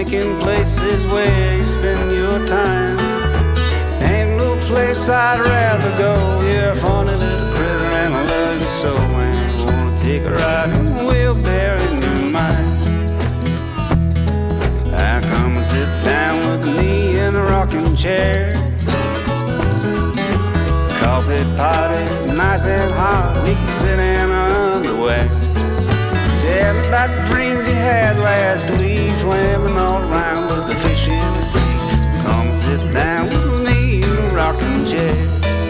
picking places where you spend your time. Ain't no place I'd rather go. You're a funny little critter and I love you so, man. I wanna take a ride in the wheelbarrow in your mind. I come and sit down with me in a rocking chair. Coffee pot is nice and hot. We can sit in our underwear. Tell me about the dreams you had last week, swimming all around with the fish in the sea. Come and sit down with me in a rocking chair.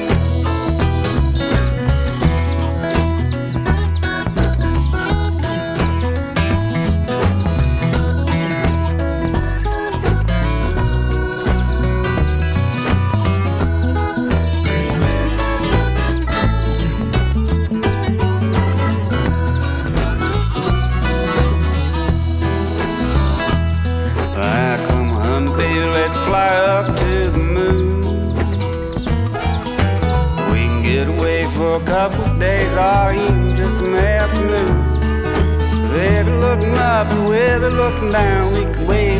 Fly up to the moon. We can get away for a couple of days or even just an afternoon. They'll be looking up and we'll be looking down. We can wave